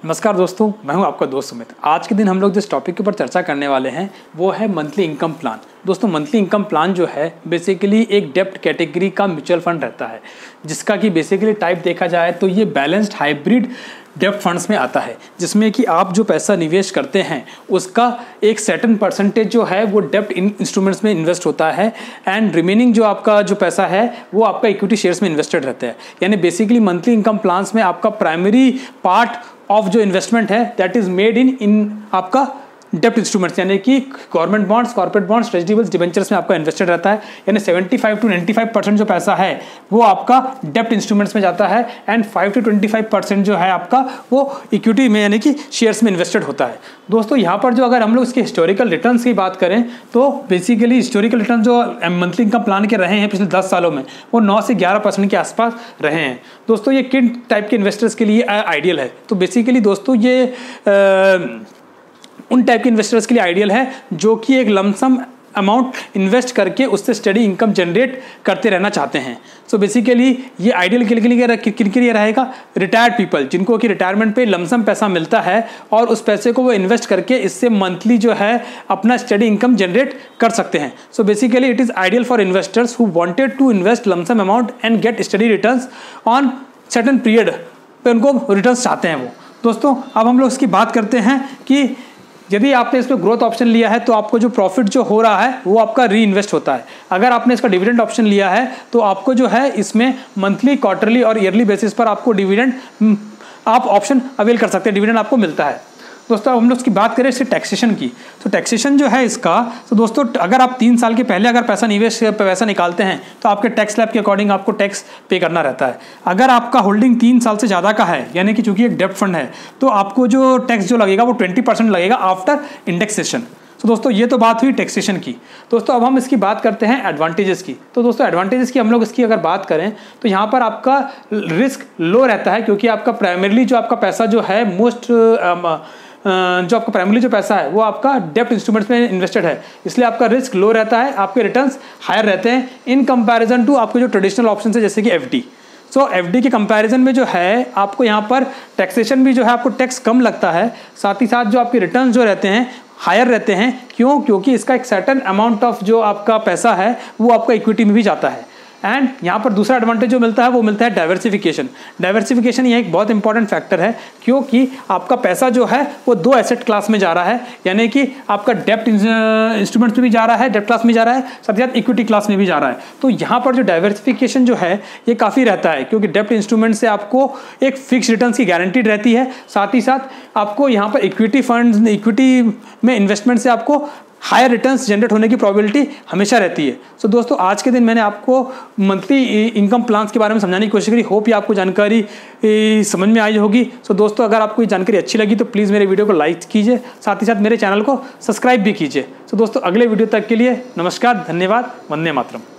नमस्कार दोस्तों, मैं हूं आपका दोस्त सुमित। आज के दिन हम लोग जिस टॉपिक के ऊपर चर्चा करने वाले हैं वो है मंथली इनकम प्लान। दोस्तों, मंथली इनकम प्लान जो है बेसिकली एक डेप्ट कैटेगरी का म्यूचुअल फंड रहता है, जिसका कि बेसिकली टाइप देखा जाए तो ये बैलेंस्ड हाइब्रिड डेप्ट फंड्स में आता है, जिसमें कि आप जो पैसा निवेश करते हैं उसका एक सर्टेन परसेंटेज जो है वो डेप्ट इंस्ट्रूमेंट्स में इन्वेस्ट होता है एंड रिमेनिंग जो आपका जो पैसा है वो आपका इक्विटी शेयर्स में इन्वेस्टेड रहता है। यानी बेसिकली मंथली इनकम प्लान्स में आपका प्राइमरी पार्ट ऑफ जो इन्वेस्टमेंट है दैट इज मेड इन आपका डेप्ट इंस्ट्रूमेंट्स, यानी कि government bonds, corporate bonds, treasury bills, debentures में आपका इन्वेस्टेड रहता है। यानी 75 to 95% जो पैसा है वो आपका डेप्ट इंस्ट्रूमेंट्स में जाता है एंड 5 to 25% जो है आपका वो इक्विटी में यानी कि शेयर्स में इन्वेस्टेड होता है। दोस्तों, यहाँ पर जो अगर हम लोग इसके हिस्टोरिकल रिटर्न्स की बात करें तो बेसिकली हिस्टोरिकल रिटर्न जो मंथली इनकम प्लान के रहे हैं पिछले 10 सालों में वो 9 से 11% के आसपास रहे हैं। दोस्तों, ये किन टाइप के इन्वेस्टर्स के लिए आइडियल है? तो बेसिकली दोस्तों ये उन टाइप के इन्वेस्टर्स के लिए आइडियल है जो कि एक लमसम अमाउंट इन्वेस्ट करके उससे स्टडी इनकम जनरेट करते रहना चाहते हैं। सो बेसिकली ये आइडियल किन के लिए रहेगा? रिटायर्ड पीपल, जिनको कि रिटायरमेंट पे लमसम पैसा मिलता है और उस पैसे को वो इन्वेस्ट करके इससे मंथली जो है अपना स्टडी इनकम जनरेट कर सकते हैं। So basically it is ideal for investors who wanted to invest lump sum amount and get steady returns on certain period पे उनको रिटर्न्स चाहते हैं वो। दोस्तों, अब हम लोग इसकी बात करते हैं कि यदि आपने इसमें ग्रोथ ऑप्शन लिया है तो आपको जो प्रॉफिट जो हो रहा है वो आपका री इन्वेस्ट होता है। अगर आपने इसका डिविडेंड ऑप्शन लिया है तो आपको जो है इसमें मंथली, क्वार्टरली और ईयरली बेसिस पर आपको डिविडेंड आप ऑप्शन अवेल कर सकते हैं, डिविडेंड आपको मिलता है। दोस्तों, अब हम लोग इसकी बात करें इससे टैक्सेशन की, तो टैक्सेशन जो है इसका, तो दोस्तों अगर आप 3 साल के पहले अगर पैसा निकालते हैं तो आपके टैक्स स्लैब के अकॉर्डिंग आपको टैक्स पे करना रहता है। अगर आपका होल्डिंग 3 साल से ज़्यादा का है, यानी कि चूंकि एक डेप्ट फंड है, तो आपको जो टैक्स जो लगेगा वो 20% लगेगा आफ्टर इंडेक्सेशन। तो दोस्तों ये तो बात हुई टैक्सेशन की। दोस्तों, अब हम इसकी बात करते हैं एडवांटेजेस की। तो दोस्तों एडवांटेजेस की हम लोग इसकी अगर बात करें तो यहाँ पर आपका रिस्क लो रहता है, क्योंकि आपका प्राइमरली जो आपका पैसा जो है जो आपका प्राइमरी जो पैसा है वो आपका डेप्ट इंस्ट्रूमेंट्स में इन्वेस्टेड है, इसलिए आपका रिस्क लो रहता है, आपके रिटर्न्स हायर रहते हैं इन कंपैरिजन टू आपके जो ट्रेडिशनल ऑप्शन है जैसे कि एफडी। सो एफडी के कंपैरिजन में जो है आपको यहाँ पर टैक्सेशन भी जो है आपको टैक्स कम लगता है, साथ ही साथ जो आपके रिटर्न्स जो रहते हैं हायर रहते हैं। क्यों? क्योंकि इसका एक सर्टेन अमाउंट ऑफ जो आपका पैसा है वो आपका इक्विटी में भी जाता है। एंड यहाँ पर दूसरा एडवांटेज जो मिलता है वो मिलता है डाइवर्सिफिकेशन। डाइवर्सिफिकेशन ये एक बहुत इंपॉर्टेंट फैक्टर है, क्योंकि आपका पैसा जो है वो 2 एसेट क्लास में जा रहा है, यानी कि आपका डेप्ट इंस्ट्रूमेंट्स में भी जा रहा है, डेप्ट क्लास में जा रहा है, साथ ही साथ इक्विटी क्लास में भी जा रहा है। तो यहाँ पर जो डाइवर्सिफिकेशन जो है ये काफ़ी रहता है, क्योंकि डेप्ट इंस्ट्रूमेंट से आपको एक फिक्स रिटर्न की गारंटीड रहती है, साथ ही साथ आपको यहाँ पर इक्विटी में इन्वेस्टमेंट से आपको हायर रिटर्न्स जनरेट होने की प्रोबेबिलिटी हमेशा रहती है। सो दोस्तों, आज के दिन मैंने आपको मंथली इनकम प्लान्स के बारे में समझाने की कोशिश करी। होप ये आपको जानकारी समझ में आई होगी। सो दोस्तों, अगर आपको ये जानकारी अच्छी लगी तो प्लीज़ मेरे वीडियो को लाइक कीजिए, साथ ही साथ मेरे चैनल को सब्सक्राइब भी कीजिए। सो दोस्तों, अगले वीडियो तक के लिए नमस्कार, धन्यवाद, वंदे मातरम।